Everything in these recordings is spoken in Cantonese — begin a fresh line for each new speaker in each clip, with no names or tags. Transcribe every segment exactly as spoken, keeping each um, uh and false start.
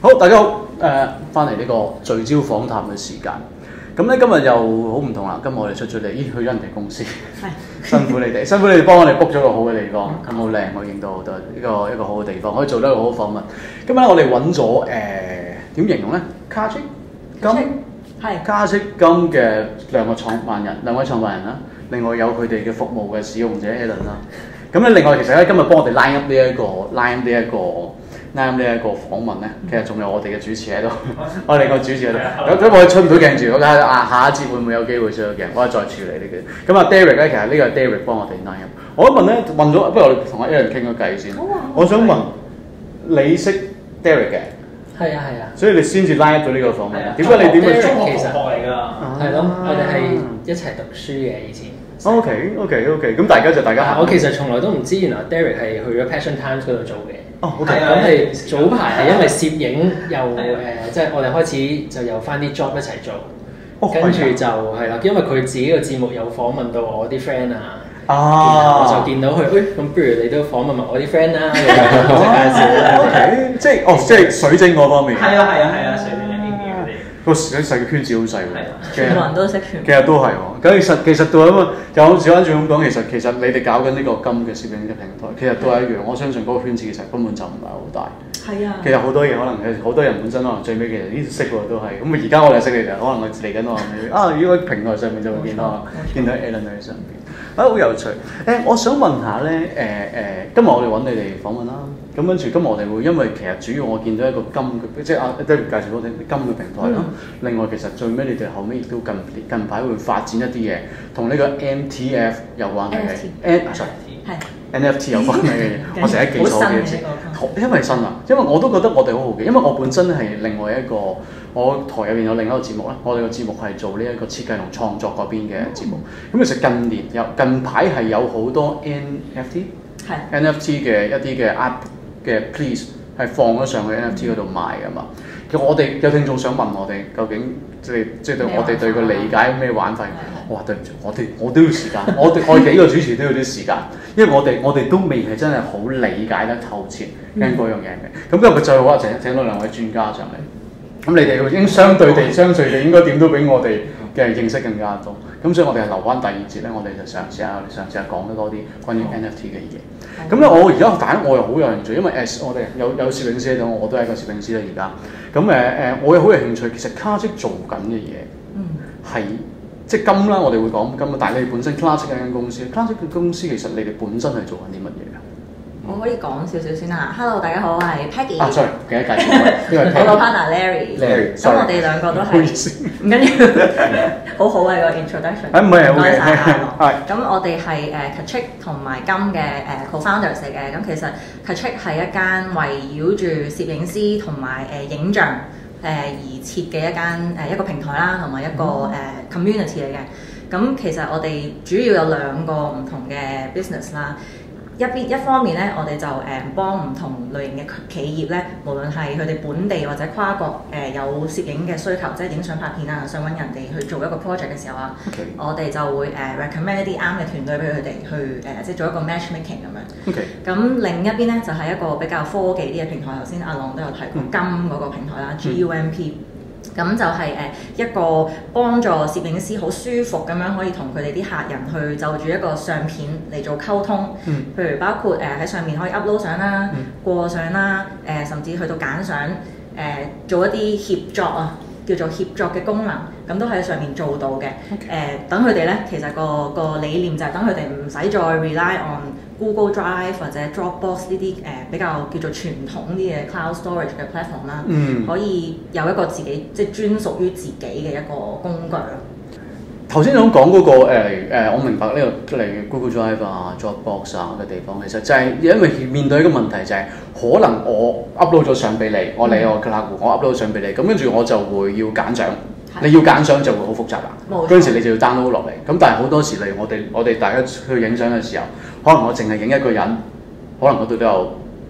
好，大家好，誒翻嚟呢個聚焦訪談嘅時間。咁咧今日又好唔同啦，今日我哋出咗嚟，咦去咗人哋公司，辛苦你哋，辛苦你哋幫我哋 book 咗個好嘅地方，咁好靚，我影到好多呢個一個好嘅地方，可以做得一個好嘅訪問。今日咧我哋揾咗誒點形容咧？卡積金係卡積金嘅兩個創辦人，兩位創辦人啦，另外有佢哋嘅服務嘅使用者 Alan 啦。咁咧另外其實咧今日幫我哋 line up 呢一個 line 呢一個。啱呢一個訪問咧，其實仲有我哋嘅主持喺度，我哋個主持喺度。咁咁我出唔到鏡住，我睇下啊下一節會唔會有機會出到鏡，我哋再處理呢啲。咁啊 Derek 咧，其實呢個係 Derek 幫我哋 line up。我一問咧問咗，不如我哋同阿 Alan 傾個偈先。我想問你識 Derek 嘅？
係啊係啊。
所以你先至 line up 到呢個訪問。點解你點去中
學同學嚟㗎？係咯，我哋係一齊讀書嘅以前。
OK OK OK，咁大家就大家。
我其實從來都唔知，原來 Derek 係去咗 Passion Times 嗰度做嘅。
哦，好嘅。
咁係早排係因為攝影又誒，即係我哋開始就有翻啲 job 一齊做，跟住就係啦，因為佢自己個節目有訪問到我啲 friend 啊，啊，我就見到佢，誒咁不如你都訪問埋我啲 friend 啦，咁就介紹啦。
OK，即係哦，即係水晶嗰方面。
係啊係啊係啊，水晶嘅經驗嗰啲。
個細嘅圈子好細喎，
全部人都識全部。
其實都係喎，咁其實其實到咁啊，有時翻轉咁講，其實其實你哋搞緊呢個金嘅攝影嘅平台，其實都係一樣。我相信嗰個圈子其實根本就唔係好大。係啊。其實好多嘢可能好多人本身可能最尾其實呢識喎都係，咁而家我哋識你哋，可能我嚟緊我啊，如果平台上面就會見到見到 Alan 喺上邊，啊好有趣。誒，我想問下咧，誒誒，今日我哋揾你哋訪問啦。咁跟住，今日我哋會因為其實主要我見到一個金嘅，即係啊 David 介紹嗰啲金嘅平台啦。嗯、另外其實最尾你哋後尾亦都近近排會發展一啲嘢，同呢個 N T F 有關係嘅 N sorry 係 N F T 有關係嘅嘢。我成日記錯嘅字，因為新啊，因為我都覺得我哋好好奇，因為我本身係另外一個我台入邊有另一個節目啦。我哋個節目係做呢一個設計同創作嗰邊嘅節目。咁、嗯、其實近年有近排係有好多 N F T 係 N F T 嘅一啲嘅 art。嘅 please 係放咗上去 N F T 嗰度賣㗎嘛？其實我哋有聽眾想問我哋，究竟即係即係對我哋對個理解咩玩法？我話對唔住，我哋我都要時間，我哋我哋幾個主持都要啲時間，因為我哋我哋都未係真係好理解得透徹跟嗰樣嘢嘅。咁今日最好啊，請請到兩位專家上嚟。咁你哋已經相對地、相對地應該點都比我哋嘅認識更加多。咁所以我哋係留翻第二節咧，我哋就嘗試下，我哋嘗試下講得多啲關於 N F T 嘅嘢。咁咧，我而家反我又好有興趣，因為誒我哋有有攝影師喺度，我都係一個攝影師啦而家。咁誒誒，我又好有興趣，其實卡積做緊嘅嘢係即係金啦，我哋會講金，但係你哋本身 Classic 一間公司 ，Classic 嘅公司其實你哋本身係做緊啲乜嘢㗎？
我可以講少少先啦。Hello， 大家好，我係 Peggy。
啊，sorry，記得介紹我，
我個 partner Larry。
Larry，
咁我哋兩個都係唔緊要，好好嘅個 introduction。
啊，唔係
唔該晒
係。
咁我哋係誒 Katrick 同埋金嘅誒 co-founders 嚟嘅。咁其實 Katrick 係一間圍繞住攝影師同埋誒影像誒而設嘅一間誒一個平台啦，同埋一個誒 community 嚟嘅。咁其實我哋主要有兩個唔同嘅 business 啦。一邊一方面咧，我哋就誒、呃、幫唔同類型嘅企業咧，無論係佢哋本地或者跨國誒、呃、有攝影嘅需求，即係影相拍片啊，想揾人哋去做一個 project 嘅時候啊，Okay. 我哋就會誒、呃、recommend 一啲啱嘅團隊俾佢哋去誒、呃，即係做一個 matchmaking 咁樣。咁 Okay. 另一邊咧就係、是、一個比較科技啲嘅平台，頭先阿朗都有提過、嗯、金嗰個平台啦 ，G U M P。咁就係誒一個幫助攝影師好舒服咁樣可以同佢哋啲客人去就住一個相片嚟做溝通，嗯、譬如包括誒喺、呃、上面可以 upload 相啦、嗯、過相啦，誒、呃、甚至去到揀相，誒、呃、做一啲協作啊，叫做協作嘅功能，咁都喺上面做到嘅。誒 Okay.、呃、等佢哋咧，其實個個理念就係等佢哋唔使再 rely on Google Drive 或者 Dropbox 呢啲誒比較叫做傳統啲嘅 cloud storage 嘅 platform 啦，嗯、可以有一個自己即係專屬於自己嘅一個工具咯。
頭先想講嗰個誒、呃、我明白呢、這個例如 Google Drive 啊、Dropbox 啊嘅地方，其實就係因為面對一個問題就係、是、可能我 upload 咗相俾你，我嚟我客戶，我 upload 相俾你，咁跟住我就會要揀相。你要揀相就會好複雜啦，嗰陣時你就要 download 落嚟。咁但係好多時例如我哋我哋大家去影相嘅時候，可能我淨係影一個人，可能嗰度都有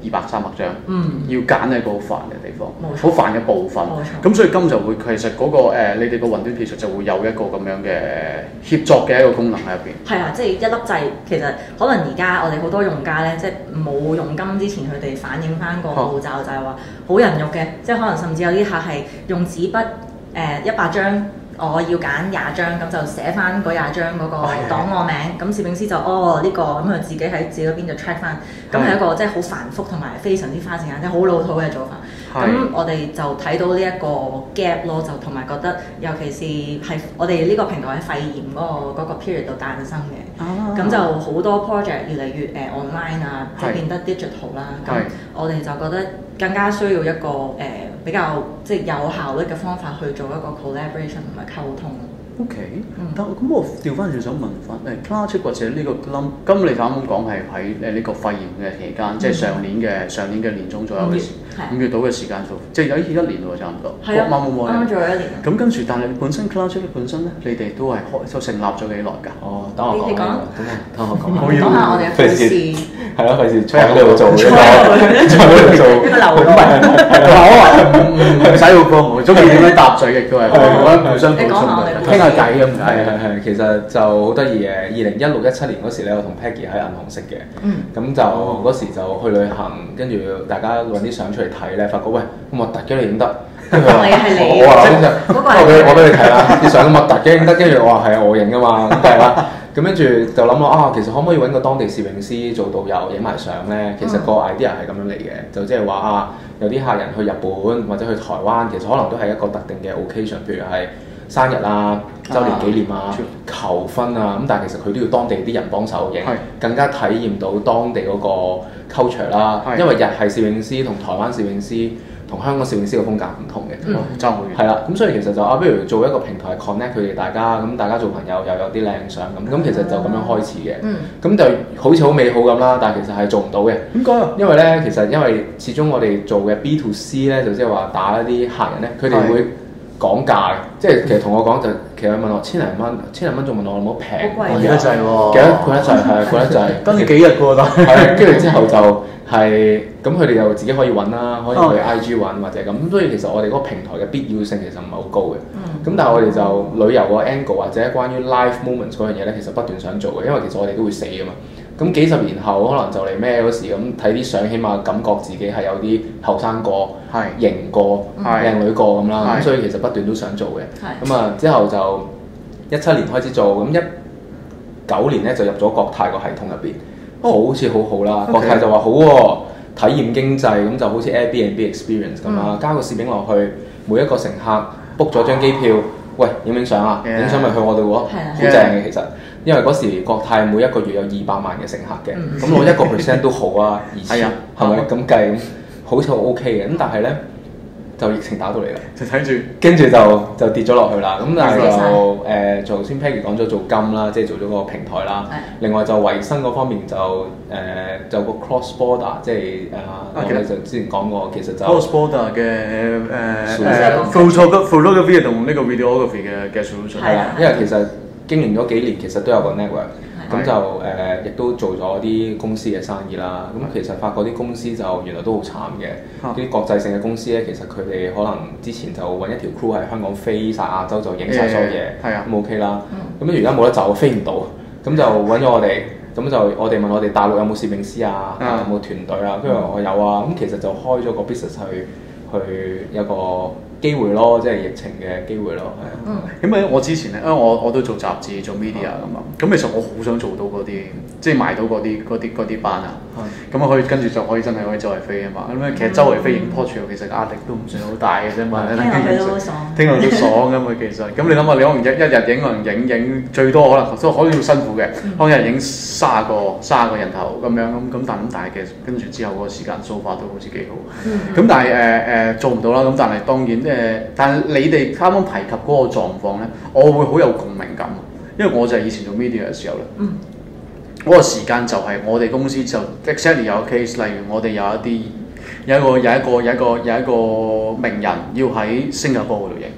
二百三百張，
嗯、
要揀係個好煩嘅地方，
冇錯
好煩嘅部分。咁
冇錯。
所以金就會其實嗰、那個、呃、你哋個雲端技術就會有一個咁樣嘅協作嘅一個功能喺入邊。
係啊，即係一粒掣，其實可能而家我哋好多用家咧，即係冇用金之前，佢哋反映翻個步驟就係話好人肉嘅，即係可能甚至有啲客係用紙筆誒一百張。我要揀廿張，咁就寫翻嗰廿張嗰個檔案名，咁攝影師就哦呢、這個，咁佢自己喺自己嗰邊就 track 翻，咁係一個即係好繁複同埋非常之花時間，即係好老土嘅做法。咁我哋就睇到呢一個 gap 咯，就同埋覺得，尤其是係我哋呢個平台喺肺炎嗰、那個嗰、那個 period 度誕生嘅，咁、啊、就好多 project 越嚟越誒、呃、online 啊，即係變得 digital 啦。咁我哋就覺得更加需要一個誒、呃、比較即係有效率嘅方法去做一個 collaboration 同埋溝通。
O K， 但咁我調翻轉想問翻誒 Klarchick 或者呢個金金，你啱啱講係喺誒呢個肺炎嘅期間，嗯、即係上年嘅上年嘅年中左右嘅時，五月到嘅時間數，即係有一年喎差唔多，
啱啱啱做咗一年。
咁跟住，但係本身 Klarchick 本身咧，你哋都係開就成立咗幾耐㗎？哦，等我講，等我等我講，講下我哋嘅故事。係咯，費事坐喺度做嘅，坐喺度做一個流浪。我話唔唔唔使好過，我中意點樣搭嘴亦都係，我覺得互相補充，傾下偈咁。
係係係，其實就好得意嘅。二零一六一七年嗰時咧，我同 Peggy 喺銀行識嘅。嗯。咁就嗰時就去旅行，跟住大家揾啲相出嚟睇咧，發覺喂咁核突嘅你影得。跟住佢話：我話先生，我俾我俾你睇啦，啲相咁核突嘅影得。跟住我話係啊，我影㗎嘛，咁梗係啦。咁跟住就諗咯啊，其實可唔可以揾個當地攝影師做導遊影埋相咧？其實個 idea 係咁樣嚟嘅，就即係話啊，有啲客人去日本或者去台灣，其實可能都係一個特定嘅 occasion，譬如係生日啊、週年紀念啊、求婚啊，咁但係其實佢都要當地啲人幫手影，更加體驗到當地嗰個 culture 啦。因為日系攝影師同台灣攝影師同香港攝影師嘅風格唔同嘅，爭好遠。係啦，咁所以其實就啊，不如做一個平台 connect 佢哋大家，咁大家做朋友又有啲靚相咁，咁其實就咁樣開始嘅。咁就好似好美好咁啦，但係其實係做唔到嘅。點解啊？因為咧，其實因為始終我哋做嘅 B to C 咧，就即係話打一啲客人咧，佢哋會講價嘅，即係其實同我講就其實問我千零蚊，千零蚊仲問我有冇平？
貴得滯喎，
貴得貴得滯係貴得滯，
跟住幾日過啦。
係，跟住之後就。係，咁佢哋又自己可以揾啦，可以去 I G 揾或者咁，咁所以其實我哋嗰個平台嘅必要性其實唔係好高嘅。咁、嗯、但係我哋就旅遊個 angle 或者關於 life moments 嗰樣嘢咧，其實不斷想做嘅，因為其實我哋都會死㗎嘛。咁幾十年後可能就嚟咩嗰時咁睇啲相，起碼感覺自己係有啲後生過、型是過、靚是女過咁啦。咁是所以其實不斷都想做嘅。咁啊是之後就一七年開始做，咁一九年咧就入咗國泰個系統入邊。好似好好啦， Okay. 國泰就話好喎、啊，體驗經濟咁就好似 Airbnb experience 咁啦，嗯、加個攝影落去，每一個乘客 book 咗張機票，喂影影相啊，影相咪去我度喎，好正嘅其實，因為嗰時國泰每一個月有二百萬嘅乘客嘅，咁攞一個 percent 都好啊，二千係咪咁計咁，好似 OK 嘅，咁但係咧。就疫情打到嚟啦，
就睇住，
跟住就就跌咗落去啦。咁但係就誒，頭先 Peggy 講咗做金啦，即係做咗個平台啦。另外就維生嗰方面就誒，就個 cross border，即係啊，我哋就之前講過，其實就
cross border 嘅誒誒 photography 同呢個 videography 嘅嘅 solution。
係啦，因為其實經營咗幾年，其實都有個 network。咁就誒，亦、呃、都做咗啲公司嘅生意啦。咁其實發覺啲公司就原來都好慘嘅。啲、啊、國際性嘅公司咧，其實佢哋可能之前就揾一條 crew 喺香港飛晒亞洲，就影晒所有嘢，咁、欸、OK 啦。咁而家冇得走，飛唔到，咁就揾咗我哋。咁就我哋問我哋大陸有冇攝影師啊，啊有冇團隊啊？跟住我有啊。咁其實就開咗個 business 去去一個機會咯，即係疫情嘅機會咯，係啊。嗯。咁啊，我之前咧，因為我我都做雜誌、做 media 咁啊。咁其實我好想做到嗰啲，即係賣到嗰啲嗰啲嗰啲班啊。係。咁啊，可以跟住就可以真係可以周圍飛啊嘛。咁啊，其實周圍飛影 portrait 其實壓力都唔算好大嘅啫嘛。聽落都爽。聽落都爽㗎嘛，其實。咁你諗下，你可能一一日影可能影影最多可能都可以要辛苦嘅，可能一日影卅個卅個人頭咁樣咁咁，但咁但係其實跟住之後嗰個時間 so far 都好似幾好。咁但係誒誒做唔到啦。咁但係當然誒。誒，但係你哋啱啱提及嗰個狀況咧，我會好有共鳴感，因為我就係以前做 media 嘅時候咧，嗰、嗯、個時間就係我哋公司就 exactly 有個 case，例如我哋有一啲有一個有一個有一個有一個名人要喺新加坡嗰度影，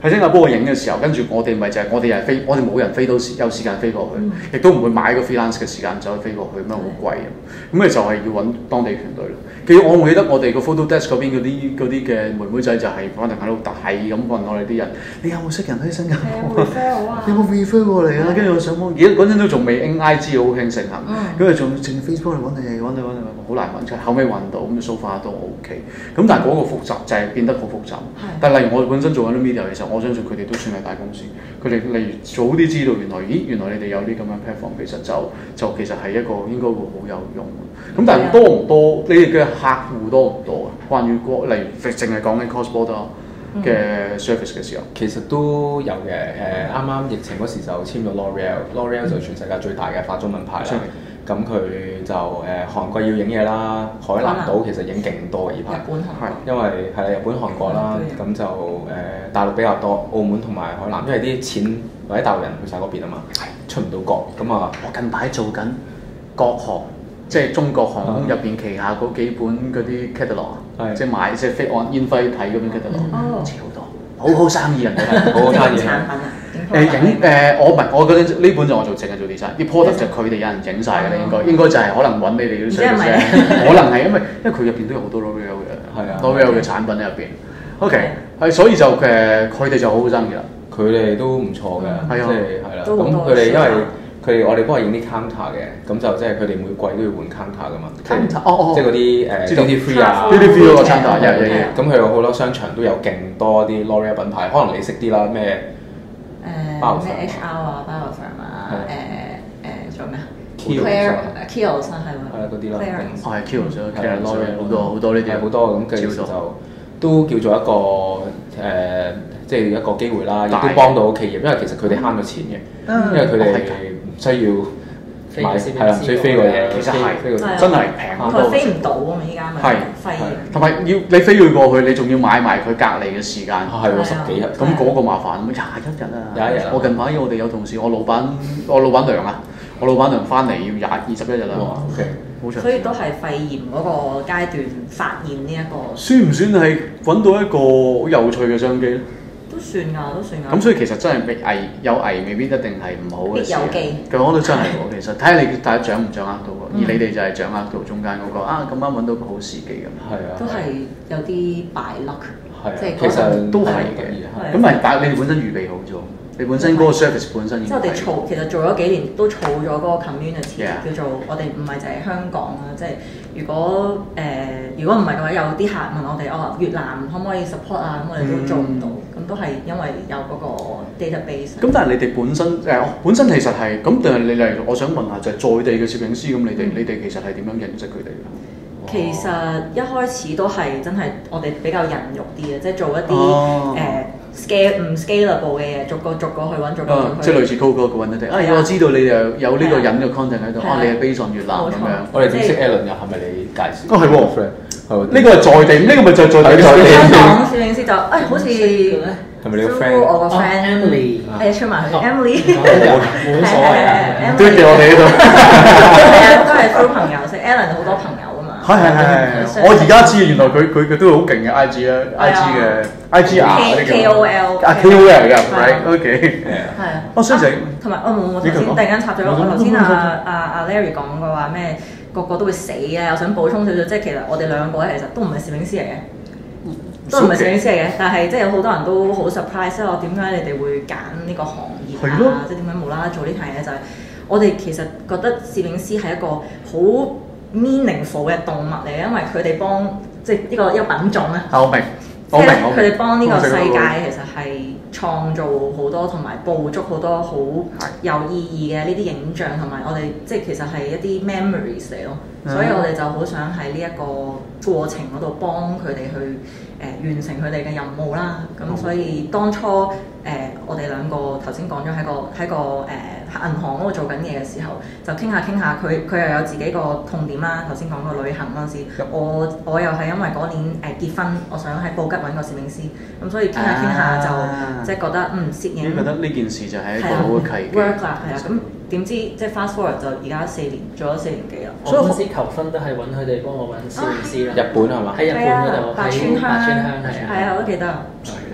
喺新加坡影嘅時候，跟住我哋咪就係、是、我哋又係飛，我哋冇人飛到時有時間飛過去，亦都唔會買個 freelance 嘅時間走去飛過去，咁樣好貴啊！咁咪就係要揾當地團隊咯。其實我記得我哋個 photo desk 嗰邊嗰啲嗰啲嘅妹妹仔就係可能喺度大咁問我哋啲人，你有冇識人喺新加坡？有冇 refer 過嚟啊？跟住我上網，而家嗰陣都仲未 I G 好興盛行，因為仲淨 Facebook 嚟揾你，揾你揾你好難揾出，後尾揾到咁 so far 都 OK。咁但係嗰個複雜就係變得好複雜。但係例如我本身做緊啲 media 嘅時候，我相信佢哋都算係大公司，佢哋例如早啲知道原來，咦原來你哋有啲咁樣 platform， 其實就就其實係一個應該會好有用。咁但係多唔多？你哋嘅客戶多唔多啊？關於國例如淨係講緊 cross border 嘅 service 嘅時候，
其實都有嘅。誒啱啱疫情嗰時就簽咗 L'Oreal，L'Oreal 就全世界最大嘅化妝品牌啦。咁佢就誒韓國要影嘢啦，海南島其實影勁多嘅呢排。
日本韓
因為係啦，日本韓國啦，咁就誒大陸比較多，澳門同埋海南，因為啲錢或者大陸人去晒嗰邊啊嘛，出唔到國。咁啊，
我近排做緊國航。即係中國航空入邊旗下嗰幾本嗰啲 catalog， 即係買即係飛按煙輝睇嗰邊 catalog，超多，好好生意人哋，好好生意。產品啊？誒影誒，我唔係我嗰陣呢本就我做淨係做 design，啲 product 就佢哋有人整晒嘅啦，應該應該就係可能揾你哋啲 service，可能係因為因為佢入邊都有好多 L'Oreal 嘅 L'Oreal 嘅產品喺入邊。OK，係所以就誒佢哋就好好生意啦，
佢哋都唔錯嘅，即係係啦。咁
佢
哋因為佢哋我哋幫佢影啲 counter 嘅，咁就即係佢哋每季都要換 counter 噶嘛。
counter 哦哦，
即係嗰啲誒 duty free 啊
，duty free 嗰個 counter，有有有。
咁佢有好多商場都有勁多啲 L'Oreal 品牌，可能你識啲啦，咩
誒咩 H R 啊 ，Biofirm 啊，誒誒仲有咩啊 ？Claire Kiehl's 啊，係喎。
係啦，嗰啲啦。
哦，係 Kiehl's 啊 ，L'Oreal 好多好多呢啲，
好多咁，其實就都叫做一個誒，即係一個機會啦，亦都幫到企業，因為其實佢哋慳咗錢嘅，因為佢哋唔需要買係啦，唔需要飛過嘢，
其實係真係平好多。
佢飛唔到啊嘛，依家咪飛。
同埋要你飛要過去，你仲要買埋佢隔離嘅時間，
係喎十幾日，
咁嗰個麻煩，廿一日啊！
廿一日。
我近排我哋有同事，我老闆我老闆娘啊，我老闆娘翻嚟要廿二十一日啦。
OK。
所以都係肺炎嗰個階段發現呢一個。
算唔算係揾到一個好有趣嘅商機咧？
都算㗎，都算㗎。
咁所以其實真係危有危，未必一定係唔好嘅事。
必有機。
咁我都真係喎，其實睇下你大家掌唔掌握到喎。而你哋就係掌握到中間嗰個啊，咁啱揾到個好時機咁。
係啊。
都係有啲 by luck。
係。
即係
其實
都係嘅。咁咪但係你哋本身預備好咗。你本身嗰個 service 本身已經
即係我哋儲，其實做咗幾年都儲咗嗰個 community， Yeah. 叫做我哋唔係就係香港啦，即係如果誒、呃、如果唔係嘅話，有啲客問我哋哦越南可唔可以 support 啊，咁我哋都做唔到，咁、嗯、都係因為有嗰個 database。
咁但係你哋本身誒、呃、本身其實係咁，但係你例如我想問下就係、是、在地嘅攝影師咁，你哋、嗯、你哋其實係點樣認識佢哋嘅？
其實一開始都係真係我哋比較人肉啲嘅，即係做一啲誒。
哦
呃 scale 唔 scalable 嘅嘢，逐個逐個去揾，逐個逐個去。
即係類似 Coco 嘅揾一啲。啊，我知道你哋有呢個人嘅 content 喺度。啊，你係 based on 越南咁樣。
我哋點識 Alan 又係咪你介紹？
哦，係喎。呢個係在地，呢個咪就係在地。
香港攝影師就誒，好似
係咪你個 friend？
我個 friend
Emily，
誒出埋去 Emily。
冇所謂啊。
都叫我哋呢度。
係啊，都係 through 朋友識 Alan 好多朋友。
係係係，我而家知原來佢佢佢都好勁嘅 I G 啊 ，I G 嘅 I G R 嗰啲
K O L
啊 K O L 嘅 ，right，OK，
係啊。
我相信
同埋我冇冇頭先突然間插咗，我頭先阿阿阿 Larry 講過話咩個個都會死啊！我想補充少少，即係其實我哋兩個咧其實都唔係攝影師嚟嘅，都唔係攝影師嚟嘅，但係即係有好多人都好 surprise，即係我點解你哋會揀呢個行業啊？即係點解無啦啦做呢樣嘢？就係我哋其實覺得攝影師係一個好meaningful 嘅動物嚟，因為佢哋幫即係呢個一個品種咧。
我明，我明，我明。
佢哋幫呢個世界其實係創造好多同埋捕捉好多好有意義嘅呢啲影像，同埋我哋即係其實係一啲 memories 嚟咯。嗯、所以我哋就好想喺呢一個過程嗰度幫佢哋去誒、呃、完成佢哋嘅任務啦。咁、嗯、所以當初誒、呃、我哋兩個頭先講咗喺個喺個誒、呃、銀行嗰度做緊嘢嘅時候，就傾下傾下，佢佢又有自己個痛點啦。頭先講個旅行嗰陣時，嗯、我我又係因為嗰年誒、呃、結婚，我想喺布吉揾個攝影師，咁所以傾下傾下就、啊、即係覺得嗯攝影，
你覺得呢件事就係一個好嘅契機
work 啦，係啊咁。點知即係 fast forward 就而家四年，做咗四年幾啦。
所以嗰時求婚都係揾佢哋幫我揾攝影師啦。
日本係嘛？
喺日本嗰度，
白川鄉。
白川鄉係啊。
係啊，我都記得。
犀利，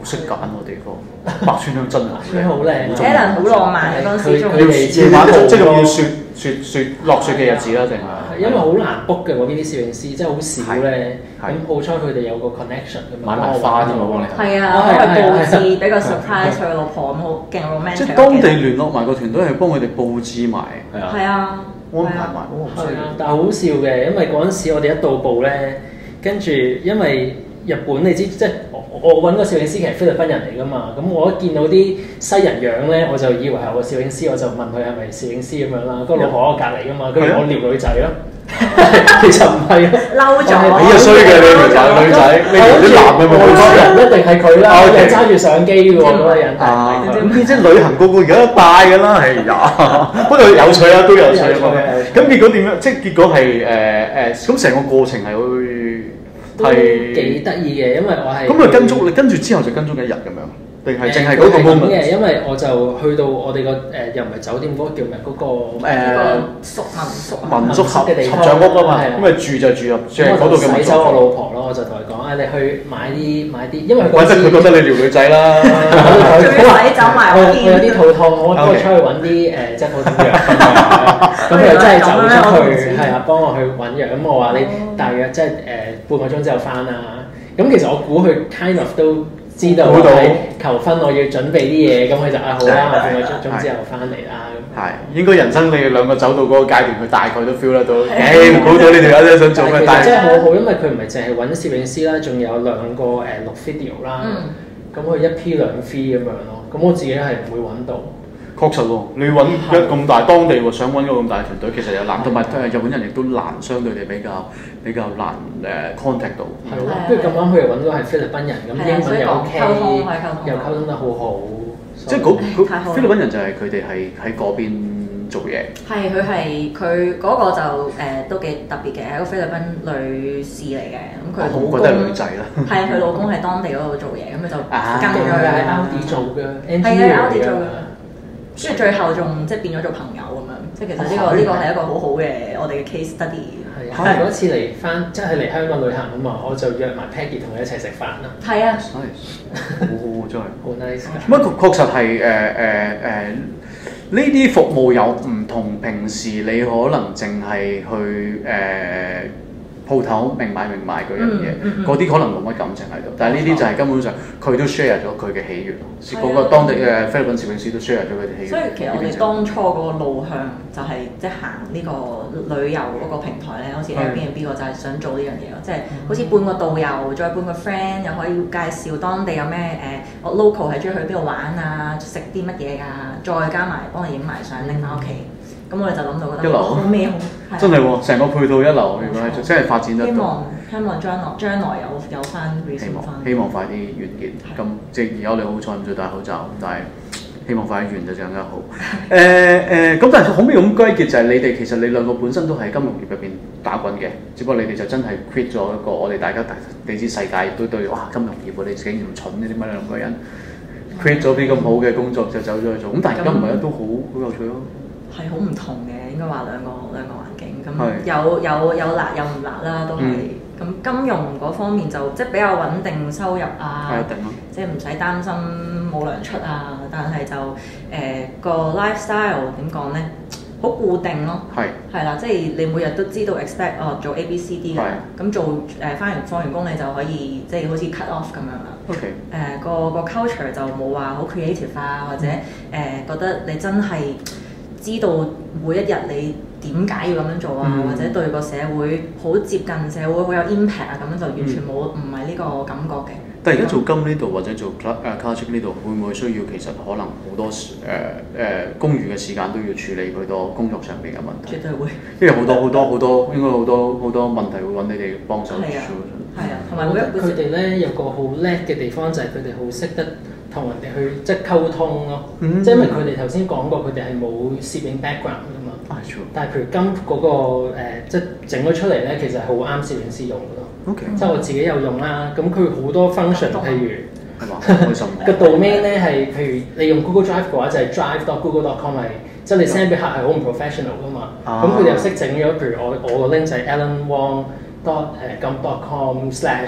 識揀喎地方，白川鄉真係
好靚
，Alan 好浪漫嘅嗰陣時，仲
要夜晚即係要雪雪雪落雪嘅日子啦，定係？
因為好難 book 嘅嗰邊啲攝影師，即係好少咧。咁好彩佢哋有個 connection 㗎嘛。
買埋花添喎，幫你。
係啊，因為佈置俾個 surprise 佢老婆咁好勁 romantic。
即係當地聯絡埋個團隊係幫佢哋佈置埋。
係啊。係啊。
安排埋嗰個。
係啊，但係好笑嘅，因為嗰陣時我哋一到埗咧，跟住因為日本你知即係我我揾個攝影師其實菲律賓人嚟㗎嘛，咁我一見到啲西人樣咧，我就以為係我攝影師，我就問佢係咪攝影師咁樣啦。個老婆喺我隔離㗎嘛，佢話我撩女仔咯，其實唔係咯，
嬲咗。
你又衰嘅你條仔女仔，你撩啲男嘅咪冇錯人，
一定係佢啦，又揸住相機嘅喎嗰個人。
啊，咁即係旅行個個而家都帶㗎啦，係呀。不過有趣啊，都有趣啊。咁結果點樣？即係結果係誒誒，咁成個過程係會。
係幾得意嘅，因為我係
咁佢跟足你跟住之後就跟足一日咁樣，定係淨係嗰個 moment
嘅？因為我就去到我哋個誒又唔係酒店嗰個叫咩嗰個
誒宿民宿
民宿合合掌屋啊嘛，咁咪住就住入住喺嗰度嘅民宿。
洗走我老婆咯，我就同佢講啊，你去買啲買啲，因為
或者佢覺得你撩女仔啦，
仲要洗走埋我
我有啲肚痛，我我出去揾啲誒即係肚痛藥咁樣，咁佢真係走出去係啊，幫我去揾藥。咁我話你大約即係誒半個鐘之後翻啦。咁其實我估佢 kind of 都知道係求婚，我要準備啲嘢，咁佢就啊好啦，我半個鐘之後翻嚟啦。
係應該人生你哋兩個走到嗰個階段，佢大概都 feel 得到。誒估到你條友想做咩？
但係真係好好，因為佢唔係淨係揾攝影師啦，仲有兩個誒錄 video 啦。咁佢一 P 兩 fee 咁樣咯。咁我自己係唔會揾到。確
實喎，你揾一咁大當地喎，想揾個咁大團隊，其實又難，同埋日本人亦都難，相對地比較比較難誒 contact 到。
係咯，跟住咁啱佢又揾到係菲律賓人，咁英文又 OK，又溝通得好好。
即係嗰菲律賓人就係佢哋係喺嗰邊做嘢。
係佢係佢嗰個就誒都幾特別嘅，係一個菲律賓女士嚟嘅，咁佢老公
覺得係女仔啦。
係啊，佢老公喺當地嗰度做嘢，咁佢就跟
住佢喺 Audi 做嘅，係
啊 Audi 做嘅。跟住最後仲即係變咗做朋友咁樣，即係其實呢個呢個係一個好好嘅我哋嘅 case study。
係啊，嗰次嚟翻即係嚟香港旅行啊嘛，我就約埋 Peggy 同佢一齊食飯啦。
係啊，
好好真係。
好 nice。
乜確確實係誒誒誒呢啲服務有唔同平時你可能淨係去誒鋪頭明買明賣嗰樣嘢，嗰啲可能冇乜感情喺度，但係呢啲就係根本上佢都 share 咗佢嘅喜悅，嗰個當地嘅菲律賓攝影師都 share 咗佢哋喜悅。
所以其實我哋當初嗰個路向就係即係行呢個旅遊嗰個平台咧，好似 Airbnb 個就係想做呢樣嘢咯，即係好似半個導遊，再半個 friend 又可以介紹當地有咩誒，我 local 係中意去邊度玩啊，食啲乜嘢啊，再加埋幫你影埋相拎翻屋企。咁我哋就諗到覺得好咩好，
真係喎，成個配套一流，如果係真係發展得到。
希望希望將來將來有有翻 resume 翻。
希望快啲完結。咁即係而家我哋好彩唔使戴口罩，但係希望快啲完就更加好。誒誒，咁但係可唔可以咁歸結就係你哋其實你兩個本身都喺金融業入邊打滾嘅，只不過你哋就真係 quit 咗一個我哋大家你知世界都對哇金融業我哋竟然唔蠢呢啲乜兩個人 quit 咗啲咁好嘅工作就走咗去做，咁但係而家唔係都好好有趣咯。
係好唔同嘅，應該話兩個兩個環境，咁有有有辣有唔辣啦，都係。咁、嗯、金融嗰方面就即係比較穩定收入啊，即係唔使擔心冇糧出啊。但係就誒、呃、個 lifestyle 點講咧，好固定咯。係係啦，即係你每日都知道 expect 哦做 A B C D 嘅，咁做誒翻完放完工你就可以即係好似 cut off 咁樣啦。OK。誒、呃、個個 culture 就冇話好 creative 啊，或者誒、呃、覺得你真係知道每一日你點解要咁樣做啊，嗯、或者對個社會好接近社會好有 impact 啊，咁樣就完全冇唔係呢個感覺嘅。
但係而家做金呢度或者做 Klarchik 呢度，會唔會需要其實可能好多誒誒、呃呃、公餘嘅時間都要處理好多工作上邊嘅問題？
絕對會，
因為好多好多好多應該好多好多問題會揾你哋幫手。係啊，
係啊，同埋每一
佢哋咧有個好叻嘅地方就係佢哋好識得同人哋去即係溝通咯，嗯、即係因為佢哋頭先講過，佢哋係冇攝影 background 㗎嘛。啊、但係譬如金嗰、那個、呃、即係整咗出嚟咧，其實係好啱攝影師用㗎咯。Okay. 即係我自己有用啦。咁佢好多 function，譬如係嘛，開心個 domain 咧係譬如你用 Google Drive 嘅話，就係 drive dot google dot com 係，即係你 send 俾客係好唔 professional 㗎嘛。咁佢哋又識整咗，譬如我我個 link 就係 alan wong dot gum dot com slash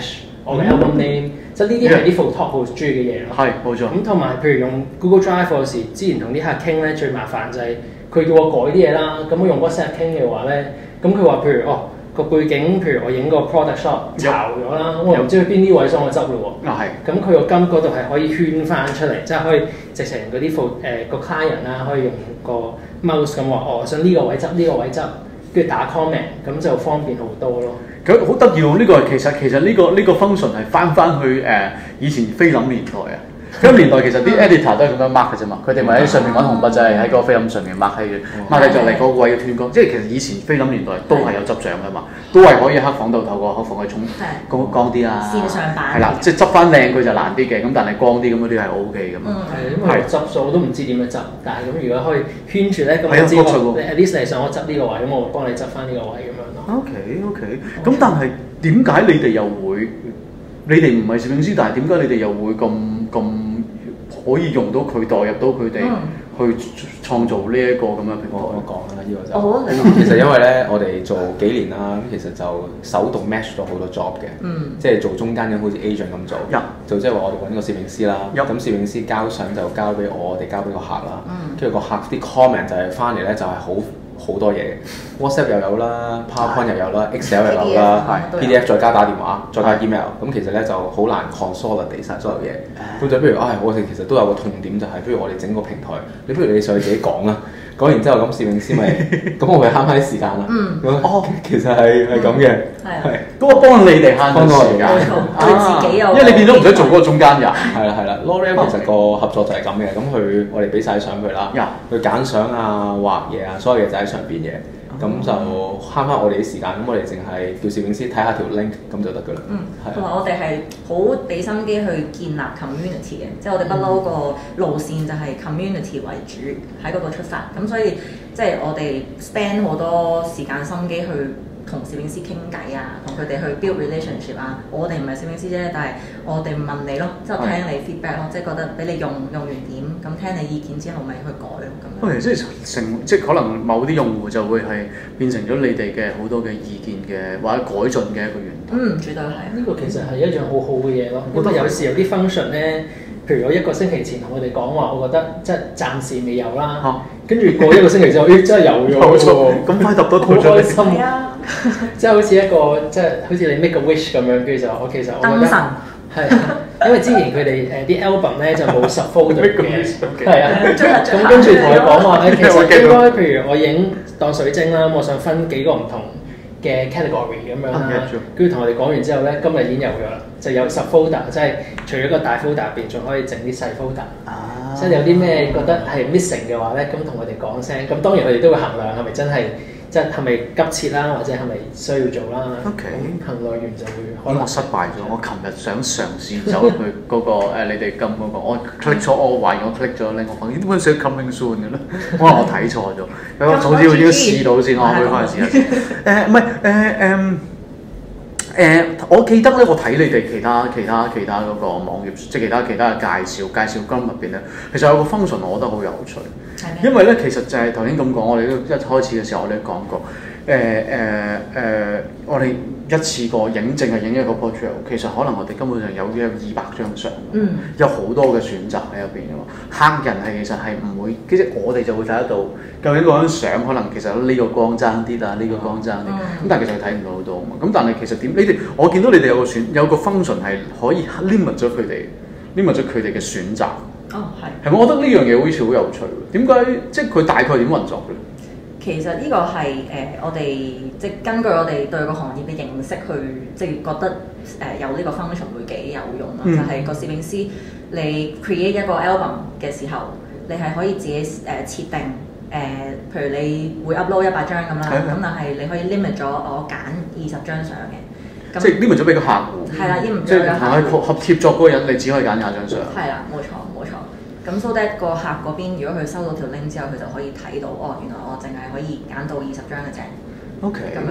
我嘅 album name，即係呢啲係啲 photog 好中意嘅嘢咯。
係冇錯。
咁同埋譬如用 Google Drive 嗰時，之前同啲客傾咧，最麻煩就係佢叫我改啲嘢啦。咁我用 WhatsApp 傾嘅話咧，咁佢話譬如哦個背景，譬如我影個 product shot 巢咗啦，咁我唔知去邊啲位，所以我執咯喎。啊係。咁佢個金嗰度係可以圈翻出嚟，即係可以直情嗰啲 photo 誒個 client 啦，可以用個 mouse 咁話，哦，想呢個位執，呢、呢個位執。跟住打 comment，咁就方便好多咯。
佢好得意喎！呢、呢個其實其實呢、呢個呢、呢個 function 係翻翻去誒、呃、以前菲林年代啊。菲林年代其實啲 editor 都係咁樣 mark 嘅啫嘛，佢哋咪喺上面揾紅筆仔喺個菲林上面 mark 起，mark 起就嚟嗰個位要斷光。即係其實以前菲林年代都係有執相嘅嘛，都係可以黑房度透過黑房去沖光光啲啊。
線上版
係啦，即係執翻靚佢就難啲嘅，咁但係光啲咁嗰啲係 O K 嘅嘛。
係因為執數我都唔知點樣執，但係咁如果可以圈住咧，咁我知我 at least 你想我執呢個位，咁我幫你執翻呢個位咁樣咯。
O K O K，咁但係點解你哋又會？你哋唔係攝影師，但係點解你哋又會咁咁可以用到佢代入到佢哋去創造呢一個咁嘅平台？
我講啦，呢個就其實因為咧，我哋做幾年啦，咁其實就手動 match 咗好多 job 嘅，嗯、即係做中間嘅好似 agent 咁做，嗯、就即係話我哋揾個攝影師啦，咁、嗯、攝影師交相就交俾我，我哋交俾個客啦，跟住、嗯、個客啲 comment 就係翻嚟咧，就係好好多嘢 ，WhatsApp 又有啦 ，PowerPoint 又有啦 ，Excel 又有啦 ，P D F 再加打電話，再加 email，咁其實咧就好難 consolidate 曬所有嘢。咁就不如，唉，我哋其實都有個痛點就係，不如我哋整個平台，你不如你上去自己講啦，講完之後咁攝影師咪，咁我咪慳翻啲時間啦。嗯。哦，其實係係咁嘅。係。咁我幫你哋慳咗時間。
佢自己有。
因為你變咗唔使做嗰個中間人。
係啦係啦 ，L'Oreal 其實個合作就係咁嘅，咁佢我哋俾晒相佢啦，佢揀相啊、畫嘢啊，所有嘢就喺上邊嘅。咁就慳翻我哋啲時間，咁我哋淨係叫攝影師睇下條 link 咁就得㗎啦。嗯，
同埋我哋係好俾心機去建立 community 嘅，即係我哋不嬲個路線就係 community 為主，喺嗰度出發。咁所以即係我哋 spend 好多時間心機去同攝影師傾偈啊，同佢哋去 build relationship 啊。我哋唔係攝影師啫，但係我哋問你咯，之後聽你 feedback 咯，即係覺得俾你用用完點，咁聽你意見之後咪去改咯咁樣。
即係成即係可能某啲用戶就會係變成咗你哋嘅好多嘅意見嘅或者改進嘅一個源頭。
嗯，絕對係。
呢個其實係一樣好好嘅嘢咯。因為有時有啲 function 咧，譬如我一個星期前同我哋講話，我覺得即係暫時未有啦。跟住過一個星期之後，咦真係有咗喎！
咁快揼到，
好開心啊！即係好似一個即係好似你 make a wish 咁樣，跟住就我其實我覺得係，因為之前佢哋誒啲 album 咧就冇十 folder 嘅，係啊，咁跟住同佢講話誒，其實應該譬如我影當水晶啦，我想分幾個唔同嘅 category 咁樣啦，跟住同我哋講完之後咧，今日已經有咗啦，就有十 folder，即係除咗個大 folder 入邊，仲可以整啲細 folder。即係有啲咩覺得係 missing 嘅話咧，咁同我哋講聲，咁當然佢哋都會衡量係咪真係。即係係咪急切啦，或者係咪需要做啦？咁
Okay.
衡量完就會可
能我失敗咗。我琴日想嘗試走去嗰、那個、呃、你哋撳嗰個，我 click 咗，我懷疑我 click 咗咧，我發現點解寫 coming soon 嘅咧？可能我睇錯咗。咁我總之要要試到先，我可以翻去試一試。誒唔係誒誒誒，我記得咧，我睇你哋其他其他其他嗰個網頁，即係其他其他嘅介紹介紹金入邊咧，其實有個 function 我覺得好有趣。因為咧，其實就係頭先咁講，我哋都一開始嘅時候，我哋都講過，誒誒誒，我哋一次過影淨係影一個 portrait，其實可能我哋根本上有有二百張相，嗯、有好多嘅選擇喺入邊嘅嘛。客人係其實係唔會，其實我哋就會睇得到，究竟嗰張相可能其實呢個光爭啲啊，呢、呢個光爭啲，咁、嗯、但係其實睇唔到好多啊嘛。咁但係其實點？你哋我見到你哋有個選有個 function 係可以 limit 咗佢哋 limit 咗佢哋嘅選擇。
哦，係。
係咪？我覺得呢樣嘢好似好有趣喎。點解？即係佢大概點運作嘅咧？
其實呢個係誒、呃、我哋即係根據我哋對個行業嘅認識去，即係覺得誒、呃、有呢個 function 會幾有用咯。嗯、就係個攝影師你 create 一個 album 嘅時候，你係可以自己誒、呃、設定誒、呃，譬如你會 upload 一百張咁啦，咁的但係你可以 limit 咗我揀二十張相嘅。
即係 limit 咗俾個客戶。係啦，limit 咗俾個客戶。即係合貼作嗰個人，你只可以揀廿張相。
係啦，冇錯冇錯。咁 so that 個客嗰邊，如果佢收到條 link 之後，佢就可以睇到哦，原來我淨係可以揀到二十張嘅啫。OK。咁樣咯。咁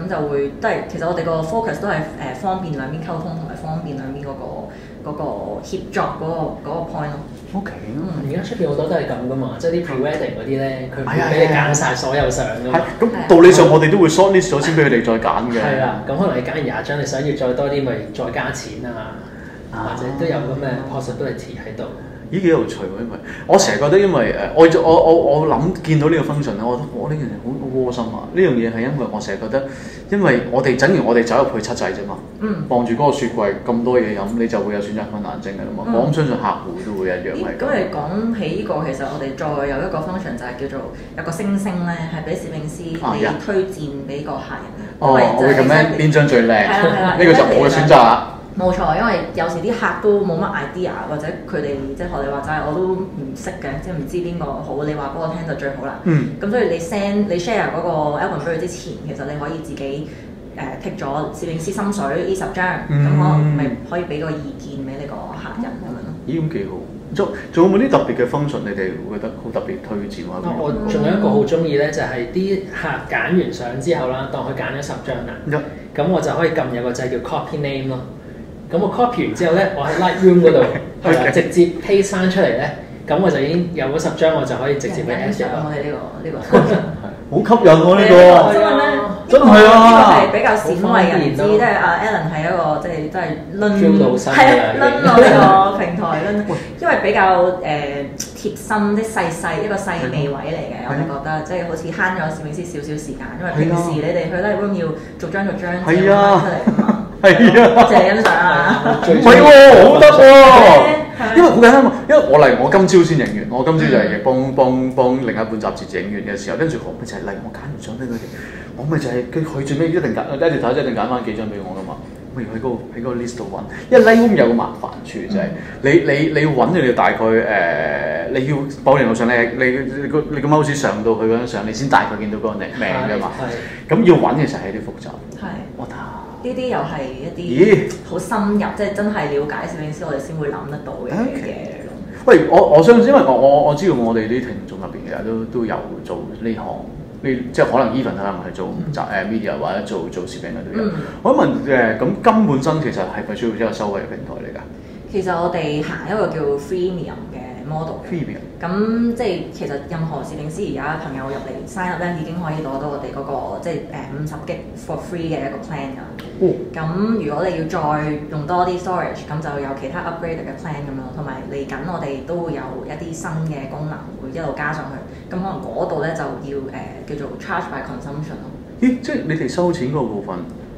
咁就會都係其實我哋個 focus 都係誒方便兩邊溝通同埋方便兩邊嗰個嗰個協作嗰個嗰個 point 咯。
O K，
而家出邊好多都係咁噶嘛，即係啲 pre-wedding 嗰啲咧，佢會俾你揀晒所有相噶嘛。
咁道理上我哋都會 short list 咗先俾佢哋再揀嘅。
係啦，咁可能你揀完廿張，你想要再多啲，咪再加錢啊，或者都有咁嘅 possibility 喺度。
咦幾有趣喎！因為我成日覺得，因為誒我我我我諗見到呢個 function 咧，我覺得我呢樣嘢好好窩心啊！呢樣嘢係因為我成日覺得，因為我哋整完我哋走入去七仔啫嘛，
嗯，望
住嗰個雪櫃咁多嘢飲，你就會有選擇困難症㗎啦嘛。嗯、我諗相信客戶都會一樣係。
咁你講起呢、這個，其實我哋再有一個 function 就係叫做有個星星咧，係俾攝影師你推薦俾個客人。
哦，我會咁樣邊張最靚？係啦係啦，呢個就我嘅選擇啦。
冇錯，因為有時啲客都冇乜 idea，或者佢哋即係學你話齋，我都唔識嘅，即係唔知邊個好。你話俾我聽就最好啦。嗯。咁所以你 send 你 share 嗰個 album 俾佢之前，其實你可以自己誒剔咗攝影師心水呢十張，咁、嗯、可能咪可以俾個意見俾你個客人咁樣咯。
咦，咁幾好！仲仲有冇啲特別嘅 function？你哋會覺得好特別推薦或者？
我仲有一個好中意咧，就係啲客揀完相之後啦，當佢揀咗十張啦，咁、嗯、我就可以撳有個掣叫 copy name 咯。咁我 copy 完之後咧，我喺 Lightroom 嗰度係啦，直接 paste 翻出嚟咧，咁我就已經有嗰十張，我就可以直接俾 edit 啦。
我哋呢個呢個
好吸引喎呢個，
真係咩？
真係啊！
呢個係比較鮮為人知，即係阿 Alan 係一個即係都係攆係攆我呢個平台攆，因為比較誒貼心，即係細細一個細微位嚟嘅，我哋覺得即係好似慳咗攝影師少少時間，因為平時你哋去 Lightroom 要逐張逐張剪出嚟㗎嘛。係啊，謝欣賞啊！
唔係喎，好得喎，因為好簡單嘛。因為我嚟我今朝先影完，我今朝就係幫幫幫另一本雜誌整完嘅時候，跟住我咪就係嚟我揀完相俾佢哋，我咪就係佢佢最尾一定揀，跟住睇一定揀翻幾張俾我噶嘛。我要喺嗰喺嗰個 list 度揾，因為 Lightroom 有個麻煩處就係、是、你你你要揾你要大概誒、呃，你要保年路上你你你個你個 mouse 上到去嗰張相，你先大概見到嗰個名㗎嘛。咁要揾嘅時候係啲複雜。係。我打。
呢啲又係一啲好深入，即係真係了解攝影師，我哋先會諗得到嘅嘢咯。
喂，我我相信，因為我我我知道我哋啲聽眾入邊嘅人都都有做呢行，呢即係可能 even 可能係做集誒 media 或者做做攝影嘅都有。嗯、我問誒，咁金本身其實係咪需要一個收費嘅平台嚟㗎？
其實我哋行一個叫 freemium 嘅 model，咁即係其實任何攝影師而家朋友入嚟 sign up 咧，已經可以攞到我哋嗰、那個即係誒五十 G for free 嘅一個 plan 㗎。咁、哦、如果你要再用多啲 storage，咁就有其他 upgrade 嘅 plan 咁樣，同埋嚟緊我哋都會有一啲新嘅功能會一路加上去。咁可能嗰度咧就要誒、呃、叫做 charge by consumption 咯。
咦，即係你哋收錢嗰個部分？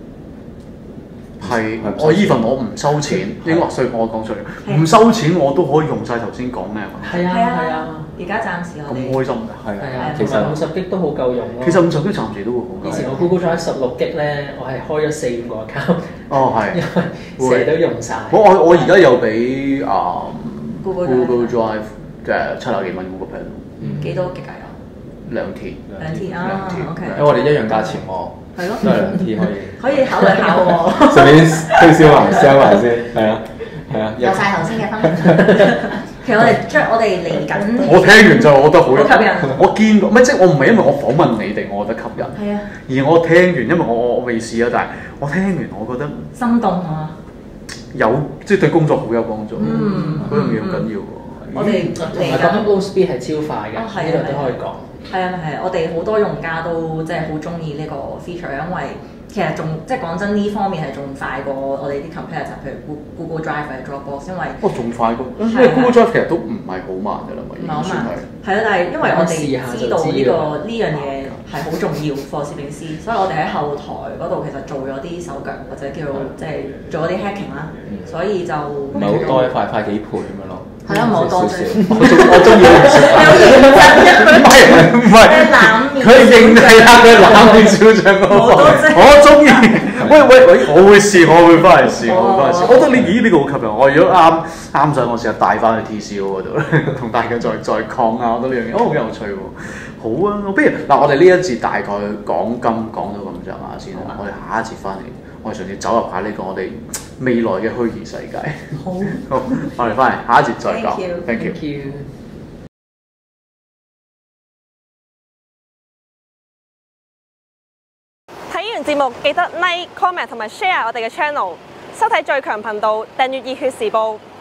係，我 even 我唔收錢，應該所以我講出嚟，唔收錢我都可以用晒頭先講嘅。
係啊係啊，而家暫時我哋
咁開心㗎，係
啊，其實五十 G 都好夠用咯。
其實五十 G 暫時都會好。
以前我 Google Drive 十六 G 咧，我係開咗四五個 account。
哦係，
因為成日都用晒。
我我我而家有俾啊 Google Drive 嘅七廿幾蚊嗰個 plan。
嗯，幾多 G 啊？有
兩 T。
兩 T 啊 ，OK。
因為我哋一樣價錢喎。
係咯，
都係兩 T 可以，
可以考慮下喎。
順便推銷埋 sell 埋先，係啊，係啊。
有晒頭先嘅分享。其實我哋將我哋嚟緊，
我聽完就我覺得好
吸引。
我見過，唔係即係我唔係因為我訪問你哋，我覺得吸引。
係啊。
而我聽完，因為我我未試啊，但係我聽完我覺得
心動啊！
有即係對工作好有幫助。
嗯，
嗰樣嘢好緊要喎。
我哋
同埋個 upload speed 係超快嘅，呢度都可以講。
係啊係啊，我哋好多用家都即係好中意呢個 feature，因為其實仲即係講真呢方面係仲快過我哋啲 competitor，譬如 Google Drive 或者 Dropbox， 因為
哦仲快過，因為 Google Drive 其實都唔係好慢㗎啦嘛，已經算係。係
啊，但係因為我哋知道呢、呢個呢樣嘢係好重要 for 攝影師，所以我哋喺後台嗰度其實做咗啲手腳或者叫即係做咗啲 hacking 啦，所以就
唔係好多，快快幾倍咁樣咯。
係啊，冇多謝。
我中我中意唔係唔係，佢認係啊，佢攬住小象嗰個。我中意，喂喂喂，我會試，我會翻嚟試，我會翻嚟試。我覺得你咦呢個好吸引，我如果啱啱晒，我試下帶翻去 T C O 嗰度同大家再再講下，我覺得呢樣嘢哦好有趣喎。好啊，我不如嗱，我哋呢一節大概講金講到咁上下先啦，我哋下一節翻嚟，我哋嘗試走入下呢個我哋未來嘅虛擬世界。好，好，我哋翻嚟下一節再講。Thank you。Thank you。
睇完完節目記得 like、comment 同埋 share 我哋嘅 channel，收睇最強頻道，訂閱熱血時報。